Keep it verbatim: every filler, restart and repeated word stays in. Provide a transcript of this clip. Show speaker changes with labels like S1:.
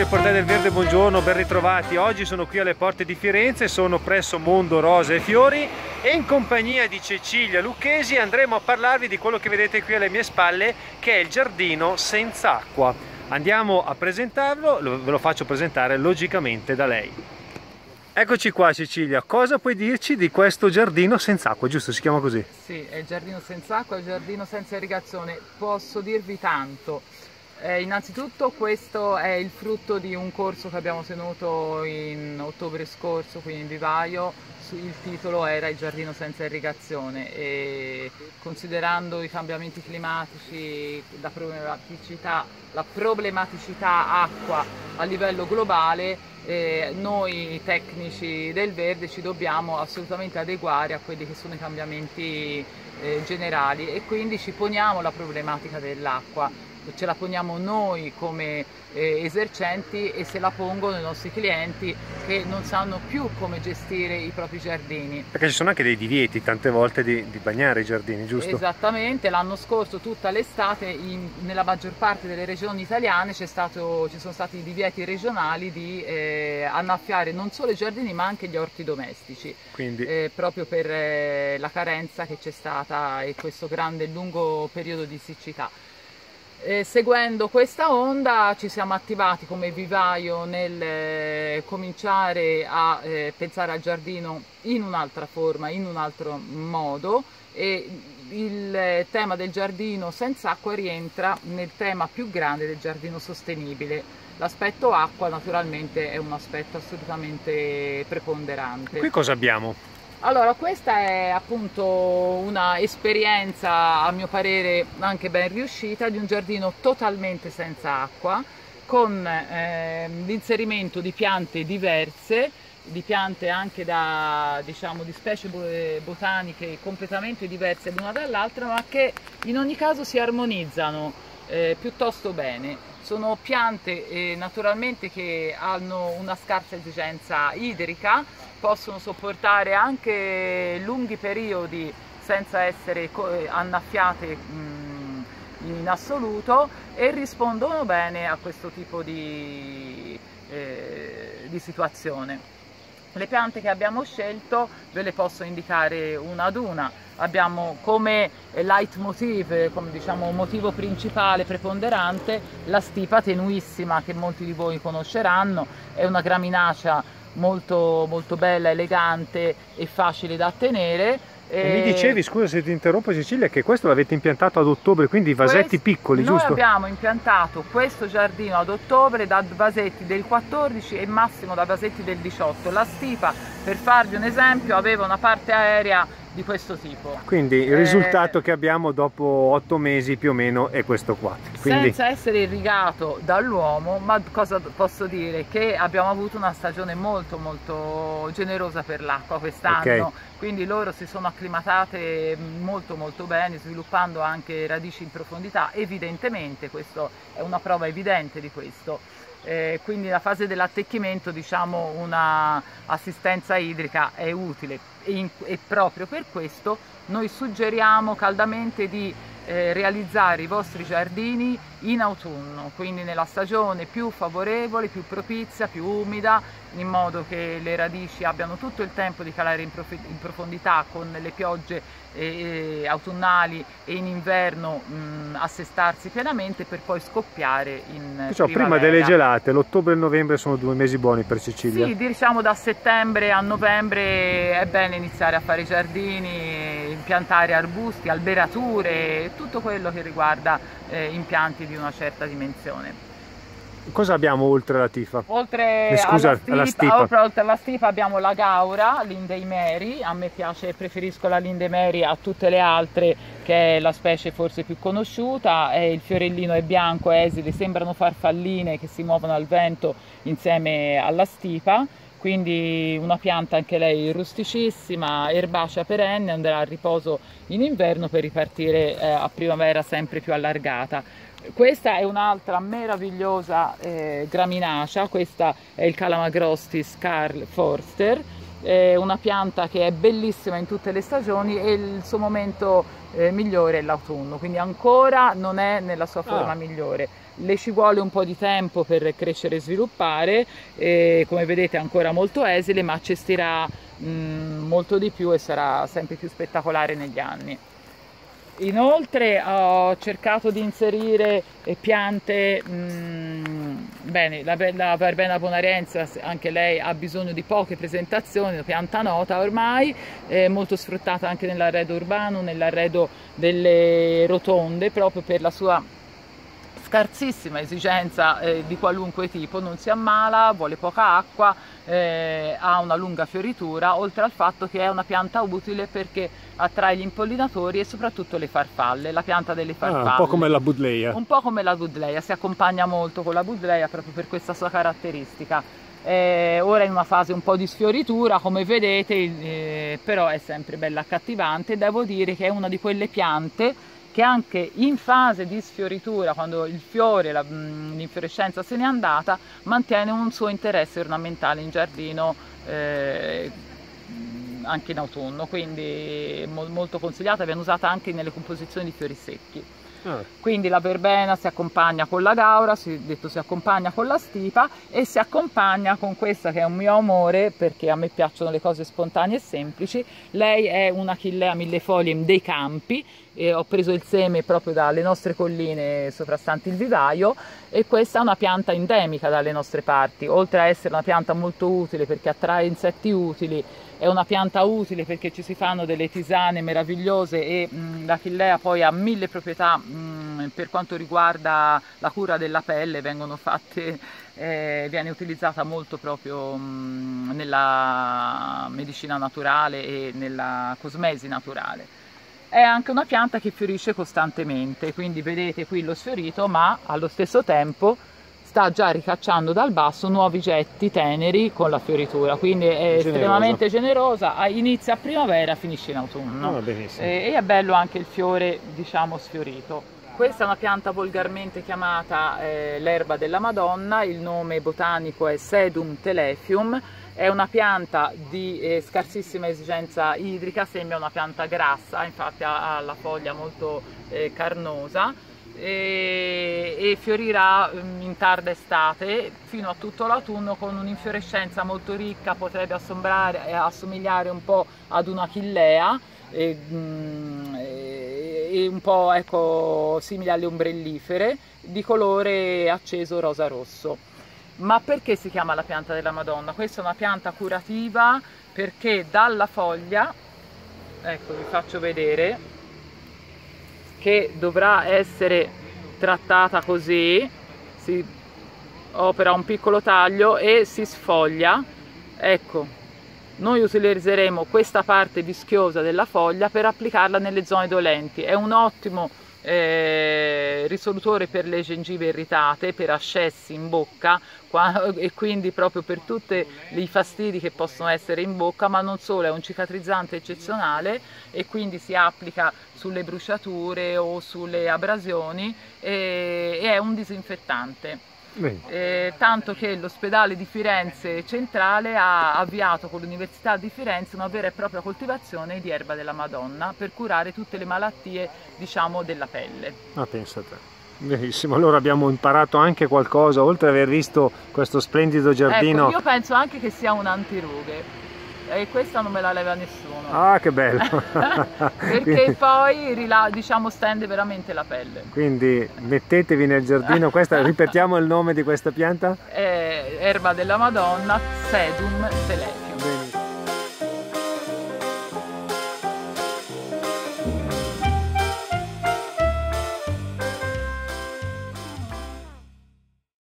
S1: del Portale del Verde, buongiorno, ben ritrovati. Oggi sono qui alle porte di Firenze, sono presso Mondo Rose e Fiori e in compagnia di Cecilia Lucchesi andremo a parlarvi di quello che vedete qui alle mie spalle, che è il giardino senza acqua. Andiamo a presentarlo, ve lo faccio presentare logicamente da lei. Eccoci qua Cecilia, cosa puoi dirci di questo giardino senza acqua, giusto? Si chiama così?
S2: Sì, è il giardino senza acqua, è il giardino senza irrigazione. Posso dirvi tanto. Eh, innanzitutto questo è il frutto di un corso che abbiamo tenuto in ottobre scorso qui in vivaio. Il titolo era il giardino senza irrigazione e considerando i cambiamenti climatici, la problematicità, la problematicità acqua a livello globale, eh, noi tecnici del verde ci dobbiamo assolutamente adeguare a quelli che sono i cambiamenti eh, generali e quindi ci poniamo la problematica dell'acqua. Ce la poniamo noi come eh, esercenti e se la pongono i nostri clienti che non sanno più come gestire i propri giardini. Perché ci sono anche dei divieti tante volte di, di bagnare i giardini, giusto? Esattamente, l'anno scorso tutta l'estate nella maggior parte delle regioni italiane c'è stato, ci sono stati i divieti regionali di eh, annaffiare non solo i giardini ma anche gli orti domestici. Quindi... Eh, proprio per eh, la carenza che c'è stata e questo grande e lungo periodo di siccità. Eh, seguendo questa onda ci siamo attivati come vivaio nel eh, cominciare a eh, pensare al giardino in un'altra forma, in un altro modo e il eh, tema del giardino senza acqua rientra nel tema più grande del giardino sostenibile. L'aspetto acqua naturalmente è un aspetto assolutamente preponderante. Qui cosa abbiamo? Allora, questa è appunto una esperienza, a mio parere, anche ben riuscita, di un giardino totalmente senza acqua, con eh, l'inserimento di piante diverse, di piante anche da, diciamo, di specie botaniche completamente diverse l'una dall'altra, ma che in ogni caso si armonizzano eh, piuttosto bene. Sono piante eh, naturalmente che hanno una scarsa esigenza idrica, possono sopportare anche lunghi periodi senza essere annaffiate mh, in assoluto e rispondono bene a questo tipo di, eh, di situazione. Le piante che abbiamo scelto ve le posso indicare una ad una. Abbiamo come leitmotiv, come diciamo motivo principale preponderante, la stipa tenuissima che molti di voi conosceranno, è una graminacea molto, molto bella, elegante e facile da tenere. E mi dicevi, scusa se ti interrompo Cecilia, che questo l'avete impiantato ad ottobre, quindi vasetti questo, piccoli, giusto? Noi abbiamo impiantato questo giardino ad ottobre da vasetti del quattordici e massimo da vasetti del diciotto. La stipa, per farvi un esempio, aveva una parte aerea di questo tipo. Quindi il risultato eh, che abbiamo dopo otto mesi più o meno è questo qua. Quindi... senza essere irrigato dall'uomo, ma cosa posso dire? Che abbiamo avuto una stagione molto molto generosa per l'acqua quest'anno, okay. Quindi loro si sono acclimatate molto molto bene, sviluppando anche radici in profondità, evidentemente, questa è una prova evidente di questo. Eh, quindi la fase dell'attecchimento, diciamo, una assistenza idrica è utile e, in, e proprio per questo noi suggeriamo caldamente di eh, realizzare i vostri giardini in autunno, quindi nella stagione più favorevole, più propizia, più umida, in modo che le radici abbiano tutto il tempo di calare in, prof in profondità con le piogge eh, autunnali e in inverno mh, assestarsi pienamente per poi scoppiare in Diciamo, prima delle gelate, l'ottobre e il novembre sono due mesi buoni per Cecilia. Sì, diciamo da settembre a novembre è bene iniziare a fare i giardini, piantare arbusti, alberature, tutto quello che riguarda eh, impianti di una certa dimensione. Cosa abbiamo oltre la tifa? Oltre, eh, scusa, alla stipa, alla stipa. Oltre alla stipa abbiamo la gaura, Lindemeri, a me piace, preferisco la Lindemeri a tutte le altre, che è la specie forse più conosciuta, e il fiorellino è bianco, esile, sembrano farfalline che si muovono al vento insieme alla stipa. Quindi una pianta anche lei rusticissima, erbacea perenne, andrà a riposo in inverno per ripartire eh, a primavera sempre più allargata. Questa è un'altra meravigliosa eh, graminacea, questa è il Calamagrostis Karl Forster, È una pianta che è bellissima in tutte le stagioni e il suo momento eh, migliore è l'autunno, quindi ancora non è nella sua forma ah. migliore. Le ci vuole un po' di tempo per crescere e sviluppare, e come vedete è ancora molto esile, ma cestirà mh, molto di più e sarà sempre più spettacolare negli anni. Inoltre ho cercato di inserire piante, mh, bene, la, la verbena bonariensis anche lei ha bisogno di poche presentazioni, una pianta nota ormai, eh, molto sfruttata anche nell'arredo urbano, nell'arredo delle rotonde, proprio per la sua scarsissima esigenza eh, di qualunque tipo, non si ammala, vuole poca acqua, eh, ha una lunga fioritura, oltre al fatto che è una pianta utile perché attrae gli impollinatori e soprattutto le farfalle, la pianta delle farfalle.
S1: Ah, un po' come la Buddleia.
S2: Un po' come la Buddleia, si accompagna molto con la Buddleia proprio per questa sua caratteristica. Eh, ora è in una fase un po' di sfioritura, come vedete, eh, però è sempre bella accattivante. Devo dire che è una di quelle piante che anche in fase di sfioritura, quando il fiore, l'infiorescenza se n'è andata, mantiene un suo interesse ornamentale in giardino eh, anche in autunno, quindi mo molto consigliata, viene usata anche nelle composizioni di fiori secchi. Ah. Quindi la verbena si accompagna con la gaura, si, detto si accompagna con la stipa e si accompagna con questa che è un mio amore, perché a me piacciono le cose spontanee e semplici. Lei è una Achillea millefolium dei campi, e ho preso il seme proprio dalle nostre colline sovrastanti il vivaio, e questa è una pianta endemica dalle nostre parti. Oltre a essere una pianta molto utile perché attrae insetti utili, è una pianta utile perché ci si fanno delle tisane meravigliose, e l'Achillea poi ha mille proprietà mh, per quanto riguarda la cura della pelle, vengono fatte, eh, viene utilizzata molto proprio mh, nella medicina naturale e nella cosmesi naturale. È anche una pianta che fiorisce costantemente, quindi vedete qui lo sfiorito, ma allo stesso tempo sta già ricacciando dal basso nuovi getti teneri con la fioritura, quindi è generosa. Estremamente generosa, inizia a primavera, finisce in autunno.
S1: Oh,
S2: e, e è bello anche il fiore, diciamo, sfiorito. Questa è una pianta volgarmente chiamata eh, l'erba della Madonna, il nome botanico è Sedum telefium, è una pianta di eh, scarsissima esigenza idrica, sembra una pianta grassa, infatti ha, ha la foglia molto eh, carnosa, e, e fiorirà in tarda estate fino a tutto l'autunno con un'infiorescenza molto ricca, potrebbe assomigliare un po' ad una Achillea e, e, e un po', ecco, simile alle ombrellifere, di colore acceso rosa-rosso. Ma perché si chiama la pianta della Madonna? Questa è una pianta curativa perché dalla foglia, ecco vi faccio vedere, che dovrà essere trattata così, si opera un piccolo taglio e si sfoglia. Ecco, noi utilizzeremo questa parte vischiosa della foglia per applicarla nelle zone dolenti. È un ottimo eh, risolutore per le gengive irritate, per ascessi in bocca, qua, e quindi proprio per tutti i fastidi che possono essere in bocca, ma non solo, è un cicatrizzante eccezionale e quindi si applica sulle bruciature o sulle abrasioni, e, e è un disinfettante. Eh, tanto che l'ospedale di Firenze Centrale ha avviato con l'Università di Firenze una vera e propria coltivazione di erba della Madonna per curare tutte le malattie, diciamo, della pelle.
S1: Ah, pensa a te. Benissimo, allora abbiamo imparato anche qualcosa, oltre ad aver visto questo splendido giardino.
S2: Ecco, io penso anche che sia un antirughe, e questa non me la leva nessuno.
S1: Ah, che bello!
S2: Perché
S1: quindi,
S2: poi, diciamo, stende veramente la pelle.
S1: Quindi mettetevi nel giardino, questa, ripetiamo il nome di questa pianta?
S2: È erba della Madonna, Sedum telefium.